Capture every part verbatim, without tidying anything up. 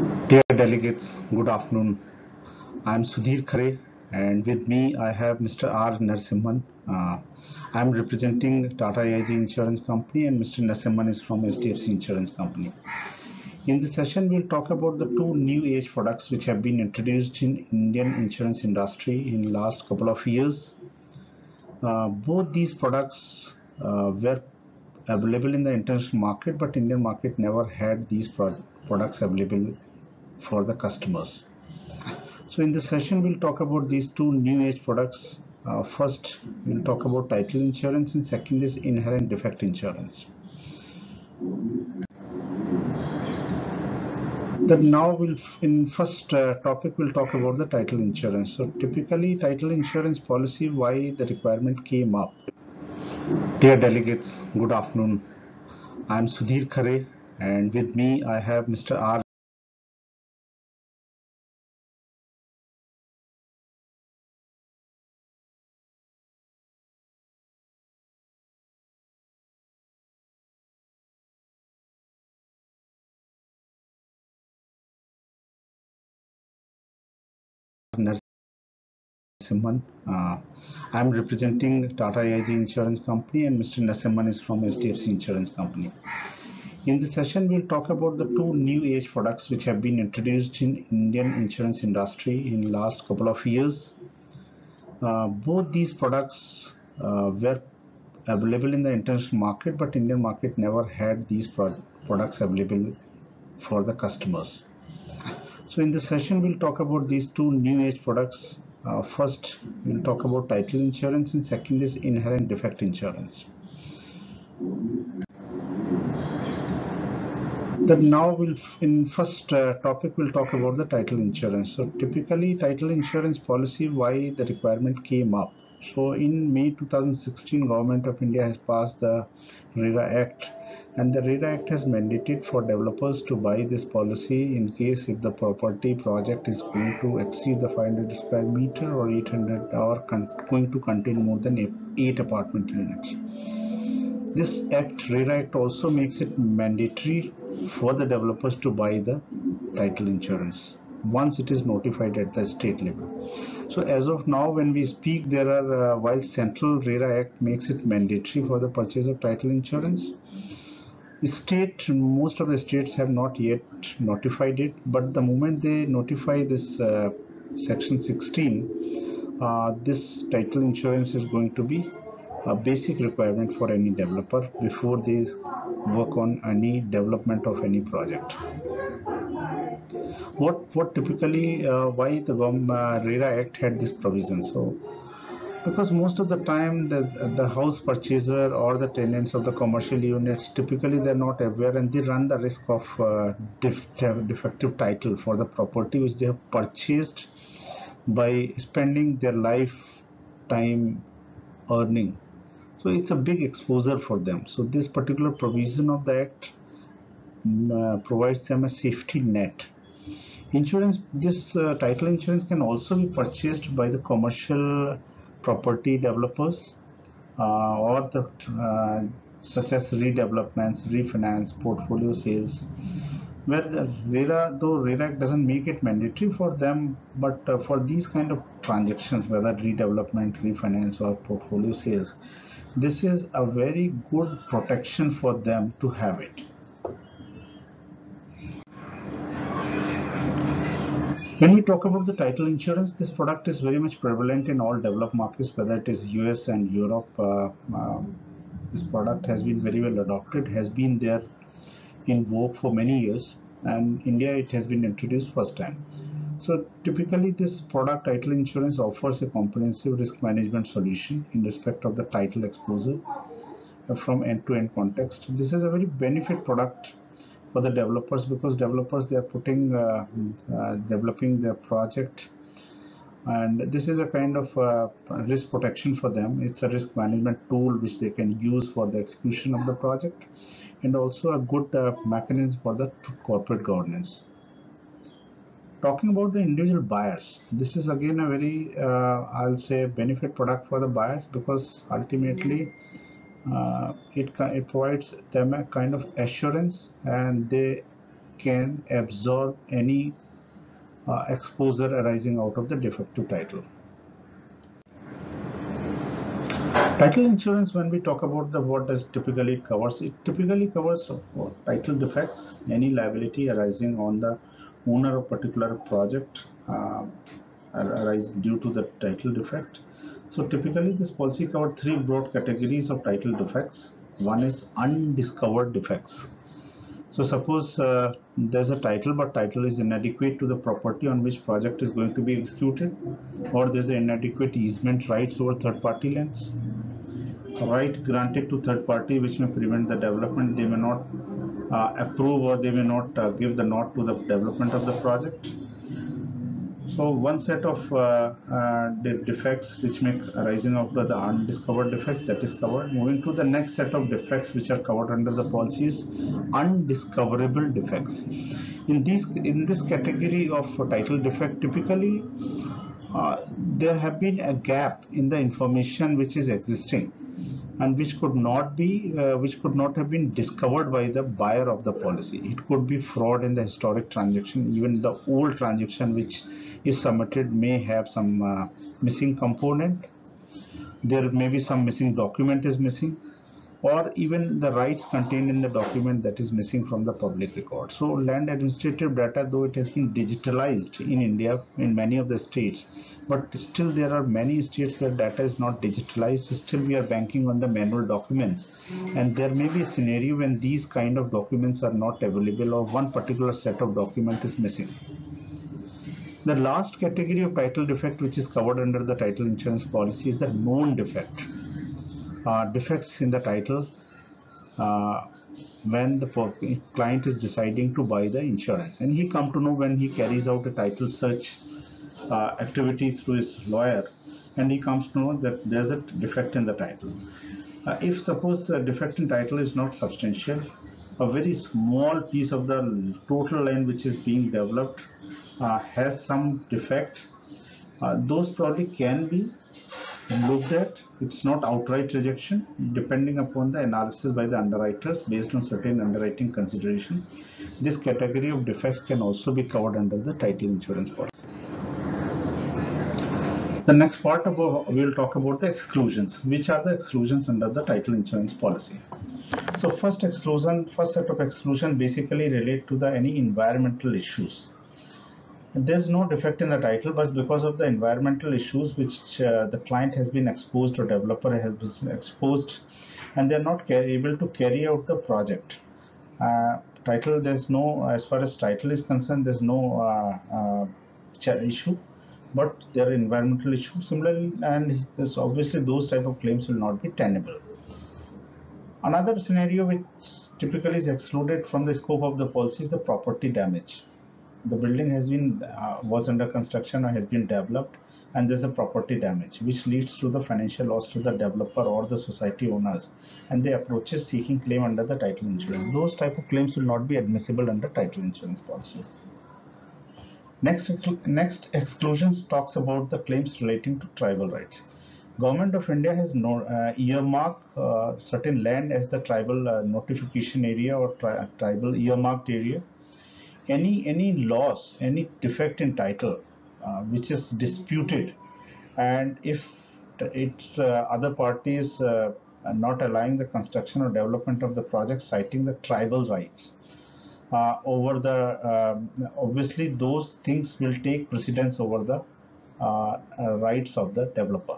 Dear delegates, good afternoon. I am Sudhir Khare, and with me I have Mister R. Narasimhan. Uh, I am representing Tata A I G Insurance Company, and Mister Narasimhan is from H D F C Insurance Company. In this session, we'll talk about the two new age products which have been introduced in Indian insurance industry in last couple of years. Uh, both these products uh, were available in the international market, but Indian market never had these pro products available for the customers. So in this session, we'll talk about these two new age products. Uh, first, we'll talk about title insurance, and second is inherent defect insurance. Then now we'll in first uh, topic we'll talk about the title insurance. So typically, title insurance policy, why the requirement came up. Dear delegates, good afternoon. I'm Sudhir Khare, and with me I have Mister R. Narasimhan. Uh, I'm representing Tata A I G Insurance Company, and Mister Narasimhan is from H D F C Insurance Company. In this session, we'll talk about the two new age products which have been introduced in Indian insurance industry in last couple of years. Uh, both these products uh, were available in the international market, but Indian market never had these pro products available for the customers. So in this session, we'll talk about these two new age products. Uh, first, we'll talk about title insurance, and second is inherent defect insurance. Then now we'll in first uh, topic we'll talk about the title insurance. So typically, title insurance policy, why the requirement came up. So in May two thousand sixteen, Government of India has passed the RERA Act, and the RERA Act has mandated for developers to buy this policy in case if the property project is going to exceed the five hundred square meter or eight hundred or going to contain more than eight apartment units. This act, RERA Act, also makes it mandatory for the developers to buy the title insurance once it is notified at the state level. So as of now, when we speak, there are uh, while Central RERA Act makes it mandatory for the purchase of title insurance, state most of the states have not yet notified it. But the moment they notify this uh, Section sixteen, uh, this title insurance is going to be a basic requirement for any developer before they work on any development of any project. What what typically uh, why the uh, RERA Act had this provision? So because most of the time the the house purchaser or the tenants of the commercial units, typically they're not aware, and they run the risk of uh, def defective title for the property which they have purchased by spending their lifetime earning. So it's a big exposure for them. So this particular provision of the act uh, provides them a safety net. Insurance, this uh, title insurance can also be purchased by the commercial property developers uh, or the uh, such as redevelopments, refinance, portfolio sales, where the RERA, though RERA doesn't make it mandatory for them, but uh, for these kind of transactions, whether redevelopment, refinance, or portfolio sales, this is a very good protection for them to have it. When we talk about the title insurance, this product is very much prevalent in all developed markets, whether it is U S and Europe. Uh, um, this product has been very well adopted, has been there in vogue for many years, and India it has been introduced first time. So typically this product, title insurance, offers a comprehensive risk management solution in respect of the title exposure from end-to-end context. This is a very benefit product for the developers because developers they are putting uh, uh, developing their project, and this is a kind of uh, risk protection for them. It's a risk management tool which they can use for the execution of the project, and also a good uh, mechanism for the corporate governance. Talking about the individual buyers, this is again a very uh, I'll say benefit product for the buyers because ultimately uh, it, it provides them a kind of assurance, and they can absorb any uh, exposure arising out of the defective title. Title insurance, when we talk about the what does typically covers, it typically covers uh, title defects, any liability arising on the owner of particular project uh, arise due to the title defect. So typically this policy covers three broad categories of title defects. One is undiscovered defects. So suppose uh, there's a title, but title is inadequate to the property on which project is going to be executed, or there's an inadequate easement rights over third-party lands. Right granted to third party which may prevent the development, they may not uh, approve or they may not uh, give the nod to the development of the project. So one set of uh, uh, defects which make arising out of the undiscovered defects, that is covered. Moving to the next set of defects which are covered under the policies, undiscoverable defects. In these in this category of title defect, typically uh, there have been a gap in the information which is existing and which could not be uh, which could not have been discovered by the buyer of the policy. It could be fraud in the historic transaction. Even the old transaction which is submitted may have some uh, missing component. There may be some missing document is missing, or even the rights contained in the document that is missing from the public record. So land administrative data, though it has been digitalized in India in many of the states, but still there are many states where data is not digitalized. Still we are banking on the manual documents, and there may be a scenario when these kind of documents are not available or one particular set of document is missing. The last category of title defect which is covered under the title insurance policy is the known defect. Uh, defects in the title uh, when the client is deciding to buy the insurance, and he come to know when he carries out a title search uh, activity through his lawyer, and he comes to know that there's a defect in the title. Uh, if suppose a defect in title is not substantial, a very small piece of the total land which is being developed uh, has some defect, uh, those probably can be looked at. It's not outright rejection, depending upon the analysis by the underwriters based on certain underwriting consideration. This category of defects can also be covered under the title insurance policy. The next part about we'll talk about the exclusions. Which are the exclusions under the title insurance policy? So first exclusion, first set of exclusion basically relate to the any environmental issues. There's no defect in the title, but because of the environmental issues which uh, the client has been exposed or developer has been exposed, and they're not able to carry out the project. Uh, title, there's no, as far as title is concerned, there's no uh, uh, issue, but there are environmental issues similarly, and there's obviously those type of claims will not be tenable. Another scenario which typically is excluded from the scope of the policy is the property damage. The building has been uh, was under construction or has been developed, and there's a property damage which leads to the financial loss to the developer or the society owners, and they approach seeking claim under the title insurance. Those type of claims will not be admissible under title insurance policy. Next, next exclusions talks about the claims relating to tribal rights. Government of India has no, uh, earmarked uh, certain land as the tribal uh, notification area or tri tribal earmarked area. Any any loss, any defect in title uh, which is disputed, and if it's uh, other parties uh, are not allowing the construction or development of the project, citing the tribal rights uh, over the uh, obviously those things will take precedence over the uh, uh, rights of the developer.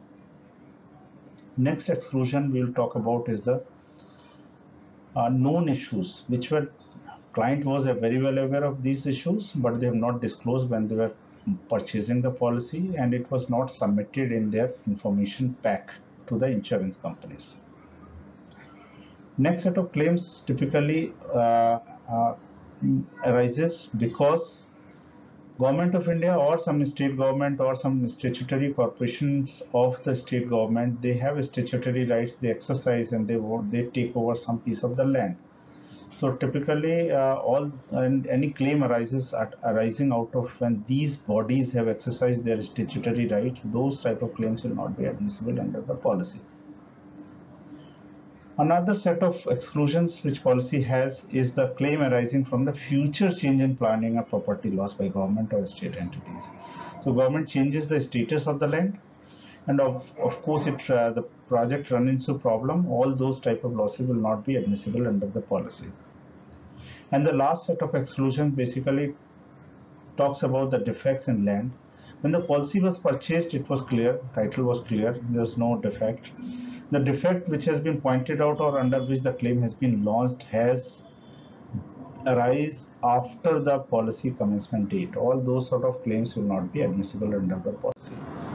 Next exclusion we will talk about is the uh, known issues, which were client was very well aware of these issues, but they have not disclosed when they were purchasing the policy, and it was not submitted in their information pack to the insurance companies. Next set of claims typically uh, uh, arises because Government of India or some state government or some statutory corporations of the state government, they have statutory rights, they exercise, and they they take over some piece of the land. So typically, uh, all and any claim arises at, arising out of when these bodies have exercised their statutory rights, those type of claims will not be admissible under the policy. Another set of exclusions which policy has is the claim arising from the future change in planning or property loss by government or state entities. So government changes the status of the land, and of, of course it uh, the project run into problem. All those type of losses will not be admissible under the policy. And the last set of exclusions basically talks about the defects in land. When the policy was purchased, it was clear, title was clear, there was no defect. The defect which has been pointed out or under which the claim has been launched has arise after the policy commencement date. All those sort of claims will not be admissible under the policy.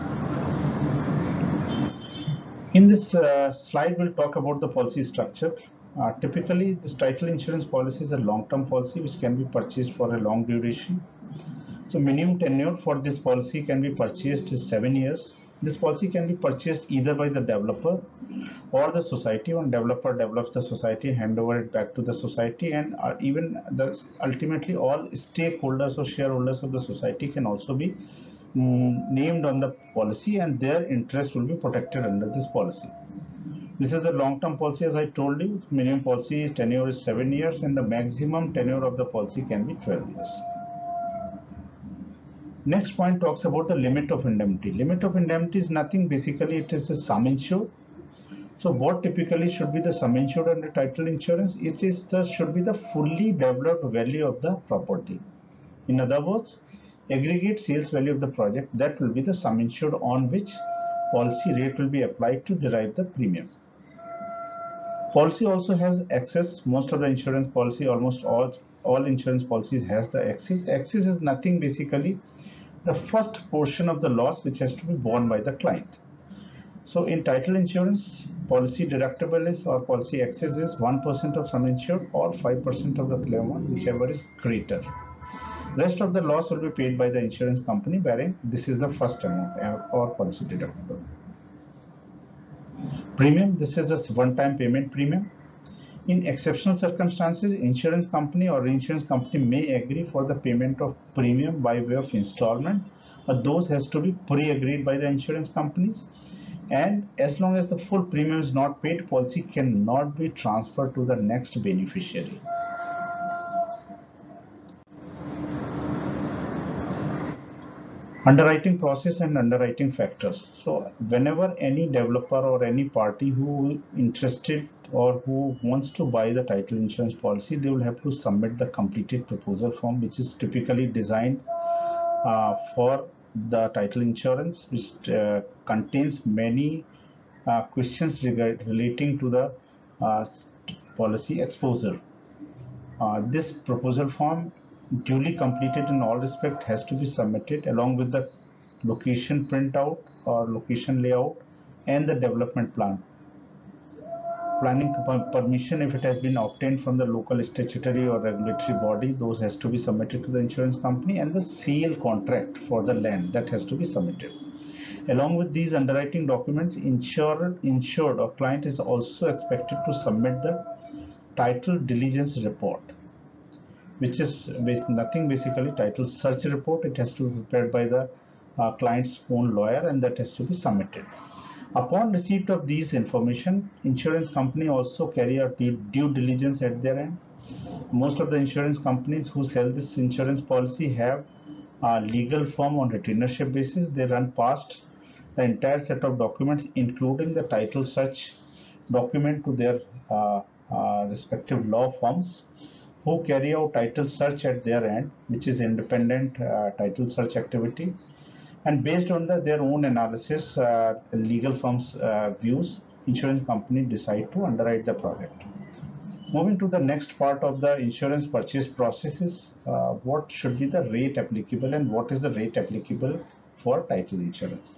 In this uh, slide, we'll talk about the policy structure. Uh, typically, this title insurance policy is a long-term policy which can be purchased for a long duration. So minimum tenure for this policy can be purchased is seven years. This policy can be purchased either by the developer or the society. When developer develops the society, hand over it back to the society, and uh, even the ultimately all stakeholders or shareholders of the society can also be um, named on the policy, and their interest will be protected under this policy. This is a long-term policy, as I told you. Minimum policy tenure is seven years, and the maximum tenure of the policy can be twelve years. Next point talks about the limit of indemnity. Limit of indemnity is nothing, basically it is a sum insured. So what typically should be the sum insured under title insurance? It is the should be the fully developed value of the property. In other words, aggregate sales value of the project, that will be the sum insured on which policy rate will be applied to derive the premium. Policy also has excess. Most of the insurance policy, almost all all insurance policies has the excess. Excess is nothing, basically the first portion of the loss which has to be borne by the client. So in title insurance, policy deductible is or policy excess is one percent of sum insured or five percent of the claim amount, whichever is greater. Rest of the loss will be paid by the insurance company, bearing this is the first amount or policy deductible. Premium, this is a one-time payment premium. In exceptional circumstances, insurance company or reinsurance company may agree for the payment of premium by way of installment, but those has to be pre-agreed by the insurance companies. And as long as the full premium is not paid, policy cannot be transferred to the next beneficiary. Underwriting process and underwriting factors. So whenever any developer or any party who interested or who wants to buy the title insurance policy, they will have to submit the completed proposal form, which is typically designed uh, for the title insurance, which uh, contains many uh, questions relating to the uh, policy exposure. Uh, this proposal form, duly completed in all respect, has to be submitted along with the location printout or location layout and the development plan. Planning permission, if it has been obtained from the local statutory or regulatory body, those has to be submitted to the insurance company, and the sale contract for the land, that has to be submitted. Along with these underwriting documents, insured, insured or client is also expected to submit the title diligence report, which is nothing, basically title search report. It has to be prepared by the uh, client's own lawyer, and that has to be submitted. Upon receipt of these information, insurance company also carry out due diligence at their end. Most of the insurance companies who sell this insurance policy have a legal firm on retainership basis. They run past the entire set of documents, including the title search document, to their uh, uh, respective law firms, who carry out title search at their end, which is independent uh, title search activity. And based on the, their own analysis, uh, legal firms' uh, views, insurance company decide to underwrite the project. Moving to the next part of the insurance purchase process is uh, what should be the rate applicable and what is the rate applicable for title insurance.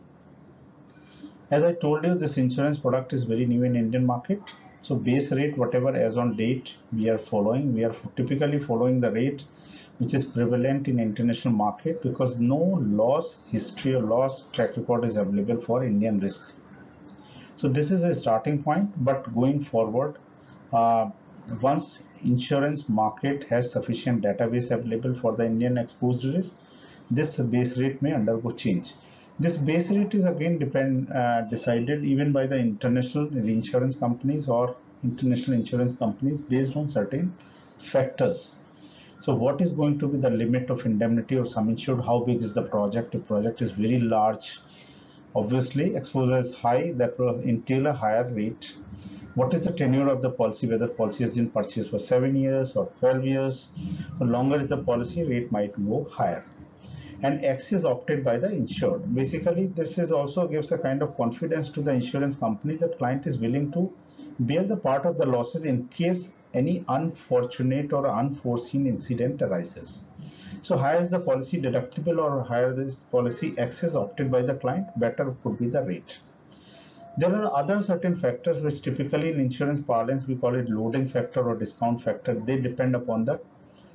As I told you, this insurance product is very new in Indian market. So base rate, whatever as on date we are following, we are typically following the rate which is prevalent in international market, because no loss history or loss track record is available for Indian risk. So this is a starting point, but going forward, uh, once insurance market has sufficient database available for the Indian exposed risk, this base rate may undergo change. This base rate is again depend uh, decided even by the international reinsurance companies or international insurance companies based on certain factors. So what is going to be the limit of indemnity or sum insured? How big is the project? If project is very large, obviously exposure is high, that will entail a higher rate. What is the tenure of the policy, whether policy has been purchased for seven years or twelve years? The longer is the policy, rate might go higher. And X is opted by the insured. Basically, this is also gives a kind of confidence to the insurance company that client is willing to bear the part of the losses in case any unfortunate or unforeseen incident arises. So higher is the policy deductible or higher this policy X is opted by the client, better could be the rate. There are other certain factors which typically in insurance parlance we call it loading factor or discount factor. They depend upon the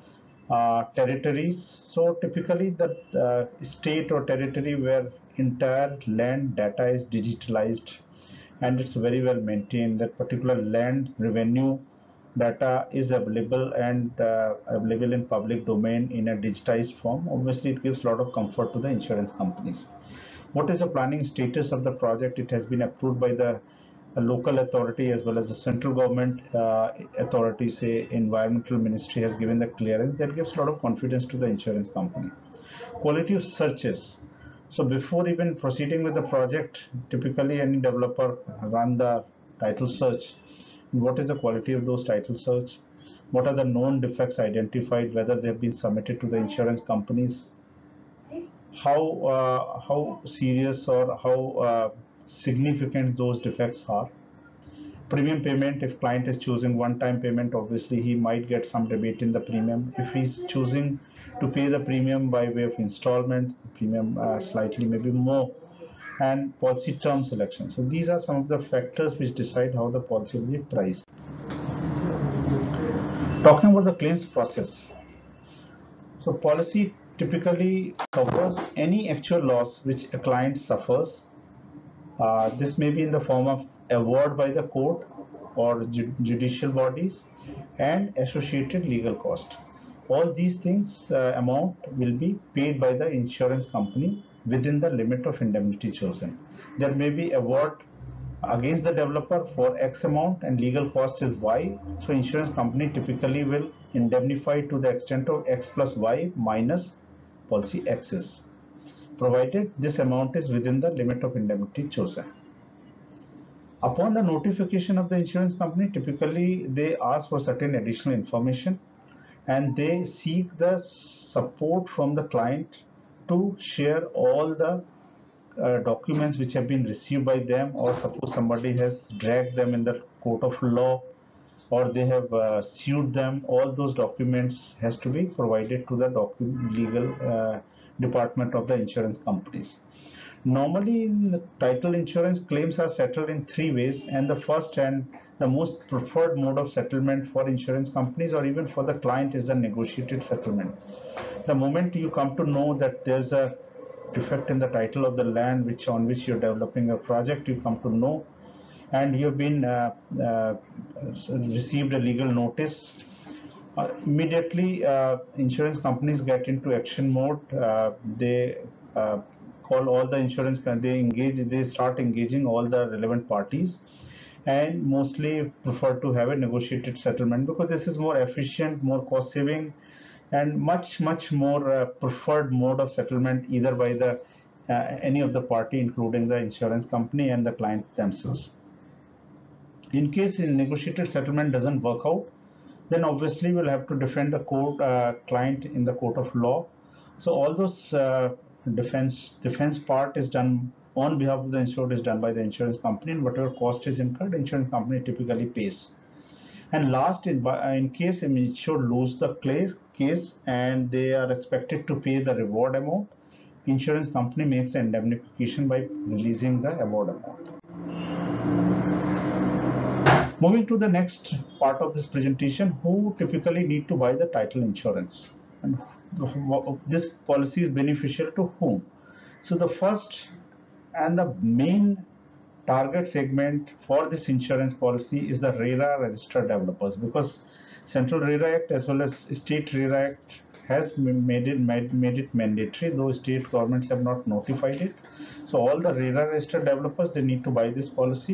uh, territories. So typically the uh, state or territory where entire land data is digitalized and it's very well maintained, that particular land revenue data is available and uh, available in public domain in a digitized form, obviously it gives a lot of comfort to the insurance companies. What is the planning status of the project? It has been approved by the local authority as well as the central government uh, authority, say environmental ministry has given the clearance. That gives a lot of confidence to the insurance company. Quality of searches. So before even proceeding with the project, typically any developer run the title search. What is the quality of those title search? What are the known defects identified, whether they have been submitted to the insurance companies? How uh, how serious or how uh, significant those defects are. Premium payment, if client is choosing one-time payment, obviously he might get some rebate in the premium. If he's choosing to pay the premium by way of installment, the premium uh, slightly maybe more. And policy term selection. So these are some of the factors which decide how the policy will be priced. Talking about the claims process. So policy typically covers any actual loss which a client suffers. Uh, this may be in the form of award by the court or ju judicial bodies and associated legal cost. All these things uh, amount will be paid by the insurance company within the limit of indemnity chosen. There may be award against the developer for X amount and legal cost is Y. So insurance company typically will indemnify to the extent of X plus Y minus policy excess, provided this amount is within the limit of indemnity chosen. Upon the notification of the insurance company, typically they ask for certain additional information and they seek the support from the client to share all the uh, documents which have been received by them, or suppose somebody has dragged them in the court of law or they have uh, sued them, all those documents has to be provided to the document legal uh, department of the insurance companies. Normally in the title insurance, claims are settled in three ways, and the first and the most preferred mode of settlement for insurance companies or even for the client is the negotiated settlement. The moment you come to know that there's a defect in the title of the land which on which you're developing a project, you come to know, and you've been uh, uh, received a legal notice, uh, immediately uh, insurance companies get into action mode. Uh, they uh, call all the insurance, they engage, they start engaging all the relevant parties and mostly prefer to have a negotiated settlement because this is more efficient, more cost saving, and much much more uh, preferred mode of settlement either by the uh, any of the party, including the insurance company and the client themselves. In case in negotiated settlement doesn't work out, then obviously we'll have to defend the court uh, client in the court of law. So all those uh, defense defense part is done on behalf of the insured, is done by the insurance company, and whatever cost is incurred, insurance company typically pays. And last, in, in case an insured lose the case and they are expected to pay the reward amount, insurance company makes the indemnification by releasing the award amount. Moving to the next part of this presentation, who typically need to buy the title insurance and this policy is beneficial to whom? So the first and the main target segment for this insurance policy is the RERA registered developers, because Central RERA Act as well as State RERA Act has made it made, made it mandatory, though state governments have not notified it. So all the RERA registered developers, they need to buy this policy.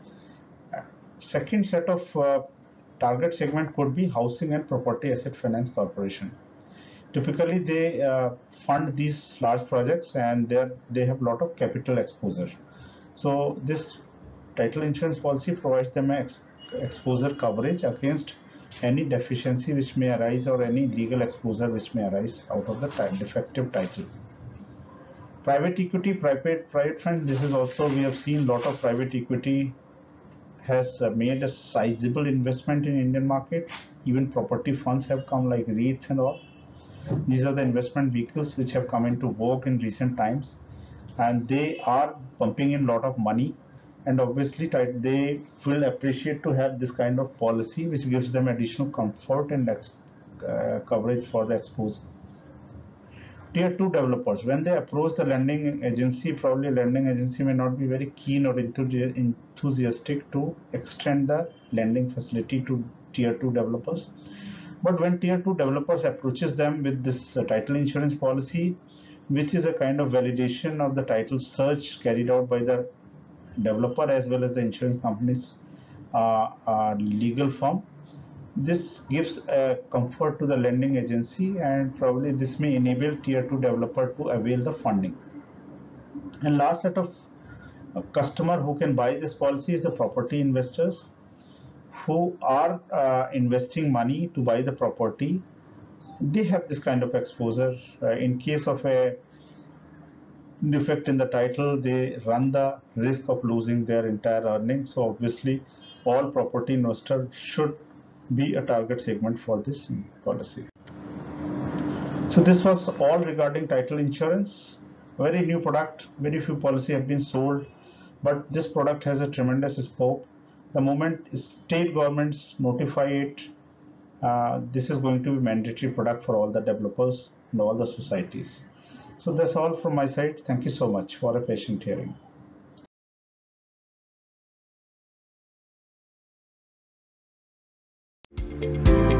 Second set of uh, target segment could be housing and property asset finance corporation. Typically, they uh, fund these large projects, and they they have a lot of capital exposure. So this title insurance policy provides them ex exposure coverage against any deficiency which may arise or any legal exposure which may arise out of the defective title. Private equity, private private funds. This is also, we have seen a lot of private equity has made a sizable investment in Indian market. Even property funds have come, like REITs and all. These are the investment vehicles which have come into vogue in recent times, and they are pumping in a lot of money, and obviously they will appreciate to have this kind of policy which gives them additional comfort and uh, coverage for the exposure. Tier two developers, when they approach the lending agency, probably lending agency may not be very keen or enthusiastic to extend the lending facility to tier two developers. But when tier two developers approaches them with this uh, title insurance policy, which is a kind of validation of the title search carried out by the developer as well as the insurance company's uh, uh, legal firm, this gives a comfort to the lending agency, and probably this may enable tier two developer to avail the funding. And last set of uh, customer who can buy this policy is the property investors, who are uh, investing money to buy the property. They have this kind of exposure. Uh, in case of a defect in the title, they run the risk of losing their entire earnings. So obviously, all property investors should be a target segment for this policy. So this was all regarding title insurance. Very new product, very few policies have been sold, but this product has a tremendous scope. The moment state governments notify it, uh, this is going to be mandatory product for all the developers and all the societies. So that's all from my side. Thank you so much for a patient hearing. Thank you.